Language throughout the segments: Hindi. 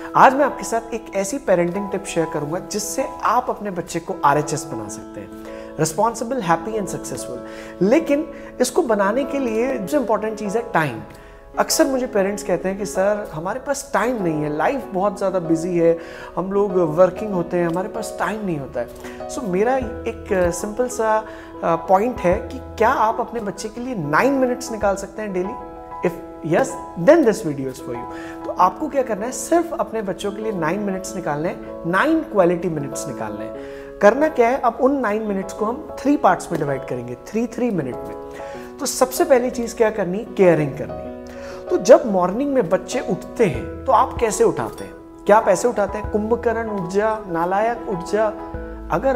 आज मैं आपके साथ एक ऐसी पेरेंटिंग टिप शेयर करूंगा जिससे आप अपने बच्चे को RHS बना सकते हैं, रिस्पॉन्सिबल, हैप्पी एंड सक्सेसफुल। लेकिन इसको बनाने के लिए जो इंपॉर्टेंट चीज़ है टाइम। अक्सर मुझे पेरेंट्स कहते हैं कि सर हमारे पास टाइम नहीं है, लाइफ बहुत ज़्यादा बिजी है, हम लोग वर्किंग होते हैं, हमारे पास टाइम नहीं होता है। सो मेरा एक सिंपल सा पॉइंट है कि क्या आप अपने बच्चे के लिए 9 मिनट्स निकाल सकते हैं daily? If yes, then this video is for you. तो आपको क्या करना है, सिर्फ अपने बच्चों के लिए 9 मिनट्स निकालने हैं, 9 क्वालिटी मिनट्स निकालने हैं। करना क्या है, अब उन 9 मिनट्स को हम 3 पार्ट्स में डिवाइड करेंगे, 3 मिनट में। तो सबसे पहली चीज़ क्या करनी, केयरिंग करनी। तो जब मॉर्निंग में बच्चे उठते हैं तो आप कैसे उठाते हैं? क्या आप ऐसे उठाते हैं, कुंभकर्ण उठ जा, नालायक उठ जा? अगर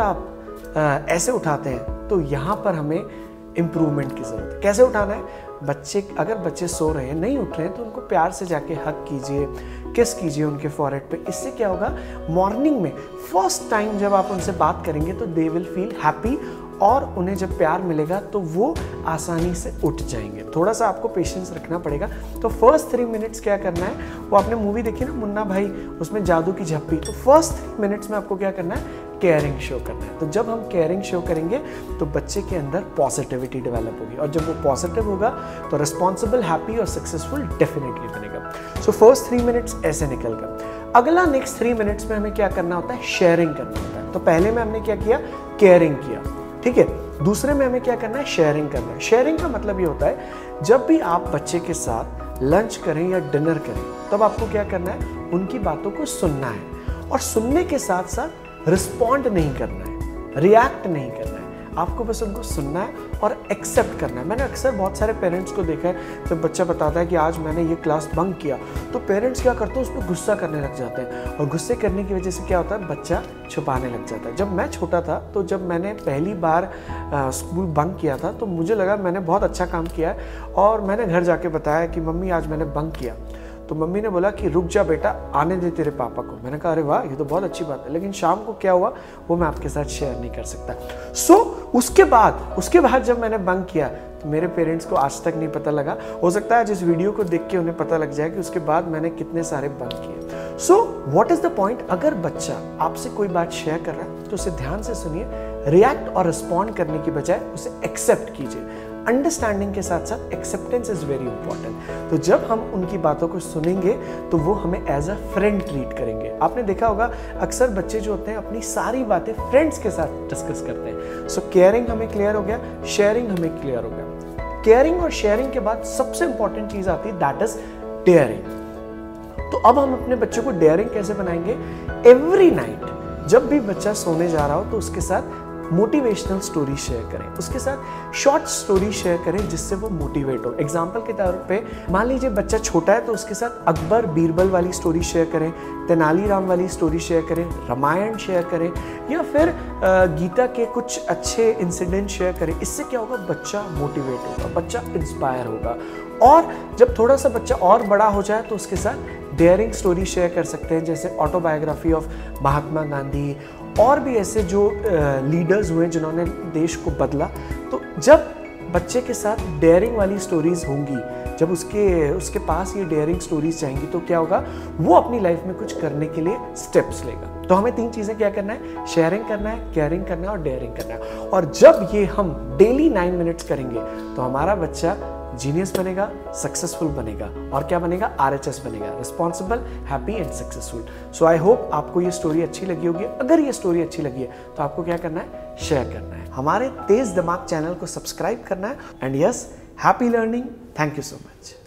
आप ऐसे उठाते हैं तो यहाँ पर हमें इम्प्रूवमेंट की जरूरत है। कैसे उठाना है? अगर बच्चे सो रहे हैं, नहीं उठ रहे हैं, तो उनको प्यार से जाके हग कीजिए, किस कीजिए उनके फॉरहेड पे। इससे क्या होगा, मॉर्निंग में फर्स्ट टाइम जब आप उनसे बात करेंगे तो दे विल फील हैप्पी, और उन्हें जब प्यार मिलेगा तो वो आसानी से उठ जाएंगे। थोड़ा सा आपको पेशेंस रखना पड़ेगा। तो फर्स्ट 3 मिनट्स क्या करना है, वो आपने मूवी देखी ना मुन्ना भाई, उसमें जादू की झप्पी। तो फर्स्ट 3 मिनट्स में आपको क्या करना है, केयरिंग शो करना है। तो जब हम केयरिंग शो करेंगे तो बच्चे के अंदर पॉजिटिविटी डेवलप होगी, और जब वो पॉजिटिव होगा तो रिस्पॉन्सिबल, हैप्पी और सक्सेसफुल डेफिनेटली बनेगा। सो फर्स्ट 3 मिनट्स ऐसे निकल गए। अगला नेक्स्ट 3 मिनट्स में हमें क्या करना होता है, शेयरिंग करना होता है। तो पहले में हमने क्या किया, केयरिंग किया, ठीक है। दूसरे में हमें क्या करना है, शेयरिंग करना है। शेयरिंग का मतलब ये होता है, जब भी आप बच्चे के साथ लंच करें या डिनर करें तब आपको क्या करना है, उनकी बातों को सुनना है, और सुनने के साथ साथ रिस्पॉन्ड नहीं करना है, रिएक्ट नहीं करना है। आपको बस उनको सुनना है और एक्सेप्ट करना है। मैंने अक्सर बहुत सारे पेरेंट्स को देखा है, जब बच्चा बताता है कि आज मैंने ये क्लास बंक किया, तो पेरेंट्स क्या करते हैं, उस पर गुस्सा करने लग जाते हैं, और गुस्से करने की वजह से क्या होता है, बच्चा छुपाने लग जाता है। जब मैं छोटा था तो जब मैंने पहली बार स्कूल बंक किया था तो मुझे लगा मैंने बहुत अच्छा काम किया है, और मैंने घर जाके बताया कि मम्मी आज मैंने बंक किया। तो मम्मी ने बोला कि रुक जा बेटा, आने दे तेरे पापा को। मैंने कहा अरे वाह, ये तो बहुत अच्छी बात है, लेकिन शाम को क्या हुआ वो मैं आपके साथ शेयर नहीं कर सकता। सो उसके बाद जब मैंने बंक किया तो मेरे पेरेंट्स को आज तक नहीं पता लगा। हो सकता है जिस वीडियो को देख के उन्हें पता लग जाए कि उसके बाद मैंने कितने सारे बंक किए। So what is the point, अगर बच्चा आपसे कोई बात शेयर कर रहा है तो उसे ध्यान से सुनिए, रिएक्ट और रिस्पॉन्ड करने की बजाय उसे एक्सेप्ट कीजिए। अंडरस्टैंडिंग के साथ साथ एक्सेप्टेंस इज वेरी इंपॉर्टेंट। तो जब हम उनकी बातों को सुनेंगे तो वो हमें एज अ फ्रेंड ट्रीट करेंगे। आपने देखा होगा अक्सर बच्चे जो होते हैं अपनी सारी बातें फ्रेंड्स के साथ डिस्कस करते हैं। सो केयरिंग हमें क्लियर हो गया, शेयरिंग हमें क्लियर हो गया। केयरिंग और शेयरिंग के बाद सबसे इंपॉर्टेंट चीज आती है, दैट इज डेयरिंग। तो अब हम अपने बच्चों को डेयरिंग कैसे बनाएंगे, एवरी नाइट जब भी बच्चा सोने जा रहा हो तो उसके साथ मोटिवेशनल स्टोरी शेयर करें, उसके साथ शॉर्ट स्टोरी शेयर करें जिससे वो मोटिवेट हो। एग्जाम्पल के तौर पे मान लीजिए बच्चा छोटा है तो उसके साथ अकबर बीरबल वाली स्टोरी शेयर करें, तेनालीराम वाली स्टोरी शेयर करें, रामायण शेयर करें, या फिर गीता के कुछ अच्छे इंसिडेंट शेयर करें। इससे क्या होगा, बच्चा मोटिवेट होगा, बच्चा इंस्पायर होगा। और जब थोड़ा सा बच्चा और बड़ा हो जाए तो उसके साथ डेयरिंग स्टोरी शेयर कर सकते हैं, जैसे ऑटोबायोग्राफी ऑफ महात्मा गांधी, और भी ऐसे जो लीडर्स हुए जिन्होंने देश को बदला। तो जब बच्चे के साथ डेयरिंग वाली स्टोरीज होंगी, जब उसके पास ये डेयरिंग स्टोरीज जाएंगी तो क्या होगा, वो अपनी लाइफ में कुछ करने के लिए स्टेप्स लेगा। तो हमें 3 चीजें क्या करना है, शेयरिंग करना है, केयरिंग करना है और डेयरिंग करना है। और जब ये हम डेली 9 मिनट्स करेंगे तो हमारा बच्चा जीनियस बनेगा, सक्सेसफुल बनेगा, और क्या बनेगा, RHS बनेगा, responsible, happy and successful. So I hope आपको ये स्टोरी अच्छी लगी होगी। अगर ये स्टोरी अच्छी लगी है तो आपको क्या करना है, शेयर करना है, हमारे तेज दिमाग चैनल को सब्सक्राइब करना है। And yes, happy learning, thank you so much.